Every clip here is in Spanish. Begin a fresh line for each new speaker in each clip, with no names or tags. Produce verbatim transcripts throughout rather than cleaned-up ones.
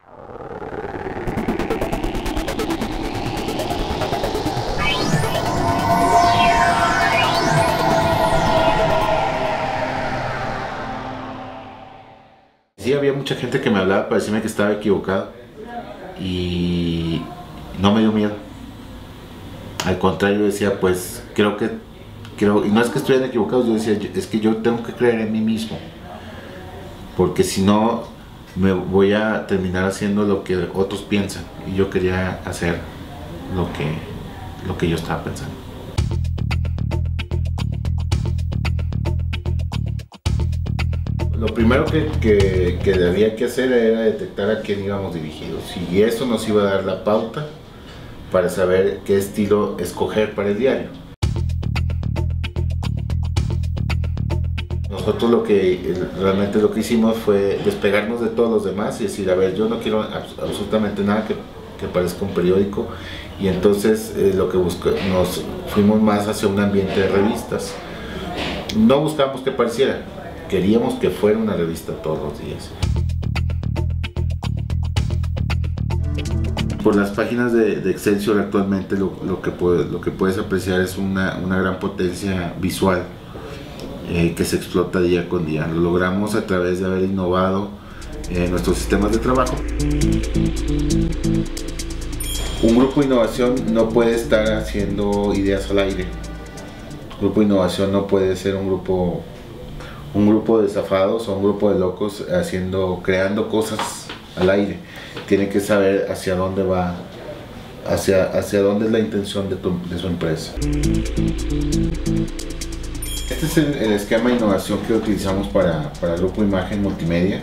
Sí, había mucha gente que me hablaba para decirme que estaba equivocado y no me dio miedo. Al contrario, decía, pues creo que, creo, y no es que estuvieran equivocados, yo decía, es que yo tengo que creer en mí mismo, porque si no me voy a terminar haciendo lo que otros piensan, y yo quería hacer lo que, lo que yo estaba pensando. Lo primero que, que, que había que hacer era detectar a quién íbamos dirigidos, y eso nos iba a dar la pauta para saber qué estilo escoger para el diario. Nosotros lo que realmente lo que hicimos fue despegarnos de todos los demás y decir, a ver, yo no quiero absolutamente nada que, que parezca un periódico, y entonces eh, lo que buscó, nos fuimos más hacia un ambiente de revistas. No buscamos que pareciera, queríamos que fuera una revista todos los días. Por las páginas de, de Excelsior actualmente lo, lo, que puede, lo que puedes apreciar es una, una gran potencia visual eh, que se explota día con día. Lo logramos a través de haber innovado eh, nuestros sistemas de trabajo. Un grupo de innovación no puede estar haciendo ideas al aire. Un grupo de innovación no puede ser un grupo, un grupo de zafados o un grupo de locos haciendo, creando cosas al aire. Tiene que saber hacia dónde va, hacia, hacia dónde es la intención de, tu, de su empresa. Este es el, el esquema de innovación que utilizamos para, para el grupo Imagen Multimedia.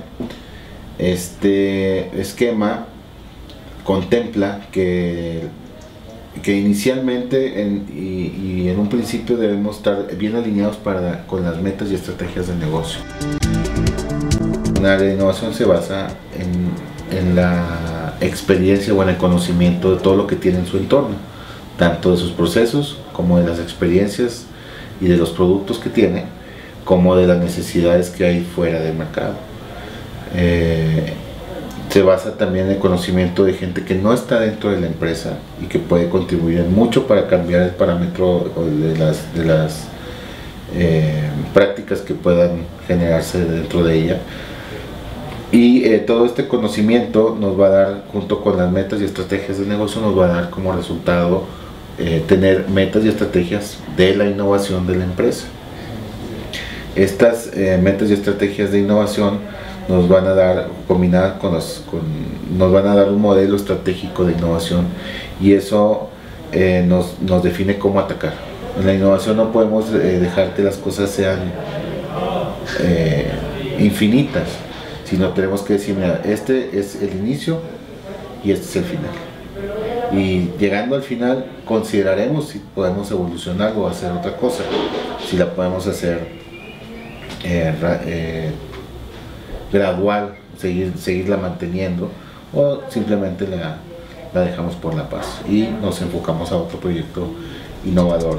Este esquema contempla que, que inicialmente en, y, y en un principio debemos estar bien alineados para, con las metas y estrategias del negocio. Una área de innovación se basa en en la experiencia o en el conocimiento de todo lo que tiene en su entorno, tanto de sus procesos como de las experiencias y de los productos que tiene, como de las necesidades que hay fuera del mercado. Eh, se basa también en el conocimiento de gente que no está dentro de la empresa y que puede contribuir mucho para cambiar el parámetro de las, de las eh, prácticas que puedan generarse dentro de ella. Y eh, todo este conocimiento nos va a dar, junto con las metas y estrategias de negocio, nos va a dar como resultado eh, tener metas y estrategias de la innovación de la empresa. Estas eh, metas y estrategias de innovación nos van a dar, combinadas con los, con, nos van a dar un modelo estratégico de innovación, y eso eh, nos, nos define cómo atacar. En la innovación no podemos eh, dejar que las cosas sean eh, infinitas, sino tenemos que decir, mira, este es el inicio y este es el final. Y llegando al final consideraremos si podemos evolucionar o hacer otra cosa, si la podemos hacer eh, eh, gradual, seguir, seguirla manteniendo, o simplemente la, la dejamos por la paz y nos enfocamos a otro proyecto innovador.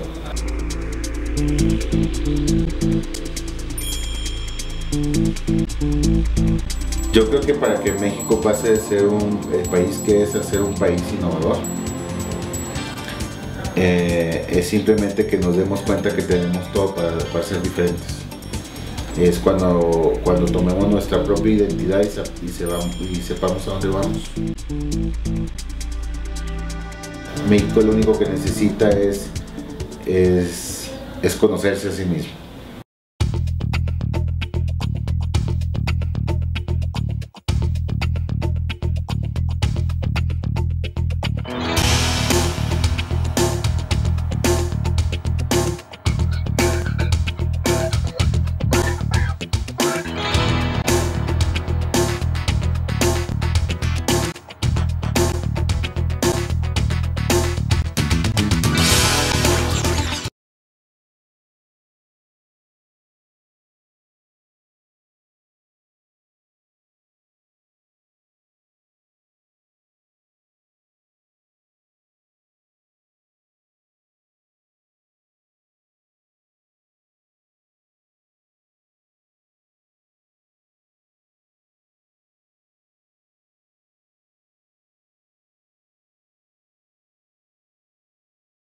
Yo creo que para que México pase de ser un el país que es a ser un país innovador, eh, es simplemente que nos demos cuenta que tenemos todo para, para ser diferentes. Es cuando, cuando tomemos nuestra propia identidad y, se, y, se va, y sepamos a dónde vamos. México lo único que necesita es, es, es conocerse a sí mismo.